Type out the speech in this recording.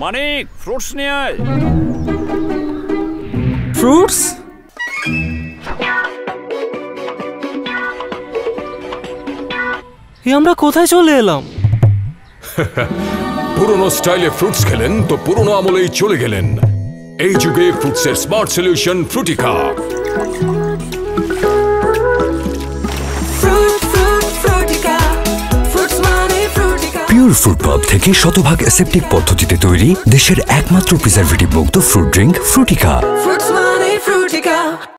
মানিক fruits নিয়ে আয়। Fruits? আমরা কোথায় চলে এলাম? পুরনো স্টাইলে ফ্রুটস খেলেন তো পুরনো আমলেই চলে গেলেন। এই যুগে ফ্রুটসের smart solution Fruitika. Pure fruit pulp থেকে শতভাগ অ্যাসেপ্টিক পদ্ধতিতে তৈরি দেশের একমাত্র প্রিজারভেটিভ মুক্ত ফ্রুট ড্রিঙ্ক ফ্রুটিকা।